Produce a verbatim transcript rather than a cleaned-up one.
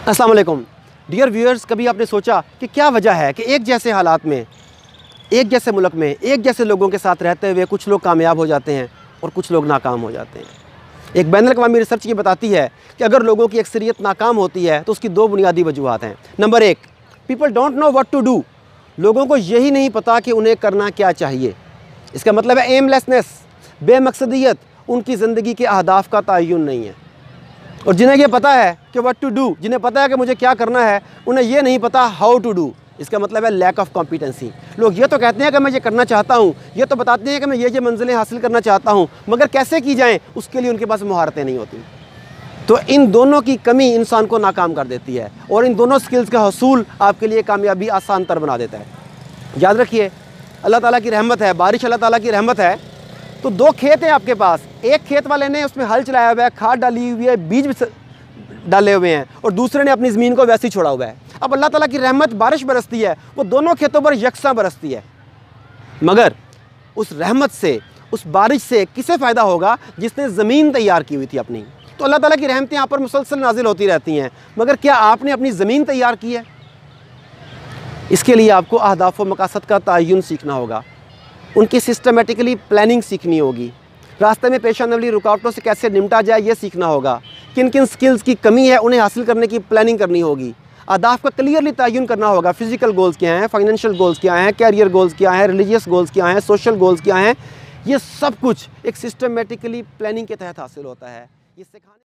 अस्सलाम वालेकुम dear viewers, कभी आपने सोचा कि क्या वजह है कि एक जैसे हालात में, एक जैसे मुल्क में, एक जैसे लोगों के साथ रहते हुए कुछ लोग कामयाब हो जाते हैं और कुछ लोग नाकाम हो जाते हैं। एक बैनुल-अक़वामी रिसर्च ये बताती है कि अगर लोगों की अक्सरियत नाकाम होती है तो उसकी दो बुनियादी वजूहात हैं। नंबर एक, people don't know what to do. लोगों को यही नहीं पता कि उन्हें करना क्या चाहिए। इसका मतलब है एमलेसनेस, बेमकसदियत, उनकी ज़िंदगी के अहदाफ का तयन नहीं है। और जिन्हें ये पता है कि व्हाट टू डू, जिन्हें पता है कि मुझे क्या करना है, उन्हें ये नहीं पता हाउ टू डू। इसका मतलब है लैक ऑफ कॉम्पिटेंसी। लोग ये तो कहते हैं कि मैं ये करना चाहता हूँ, ये तो बताते हैं कि मैं ये ये मंजिलें हासिल करना चाहता हूँ, मगर कैसे की जाएँ उसके लिए उनके पास महारतें नहीं होती। तो इन दोनों की कमी इंसान को नाकाम कर देती है और इन दोनों स्किल्स का हसूल आपके लिए कामयाबी आसान तर बना देता है। याद रखिए, अल्लाह ताला की रहमत है, बारिश अल्लाह ताला की रहमत है। तो दो खेत हैं आपके पास, एक खेत वाले ने उसमें हल चलाया हुआ है, खाद डाली हुई है, बीज डाले हुए हैं, और दूसरे ने अपनी ज़मीन को वैसे ही छोड़ा हुआ है। अब अल्लाह ताला की रहमत बारिश बरसती है, वो दोनों खेतों पर यकसा बरसती है, मगर उस रहमत से, उस बारिश से किसे फ़ायदा होगा? जिसने ज़मीन तैयार की हुई थी अपनी। तो अल्लाह ताला की रहमतें यहाँ पर मुसलसल नाजिल होती रहती हैं, मगर क्या आपने अपनी ज़मीन तैयार की है? इसके लिए आपको अहदाफ व मकासद का तयन सीखना होगा, उनकी सिस्टमेटिकली प्लानिंग सीखनी होगी, रास्ते में पेश आने वाली रुकावटों से कैसे निपटा जाए ये सीखना होगा, किन किन स्किल्स की कमी है उन्हें हासिल करने की प्लानिंग करनी होगी, अहदाफ का क्लियरली तयन करना होगा। फिजिकल गोल्स क्या हैं, फाइनेंशियल गोल्स क्या हैं, कैरियर गोल्स क्या हैं, रिलीजियस गोल्स क्या हैं, सोशल गोल्स क्या हैं। ये सब कुछ एक सिस्टमेटिकली प्लानिंग के तहत हासिल होता है। ये सिखाने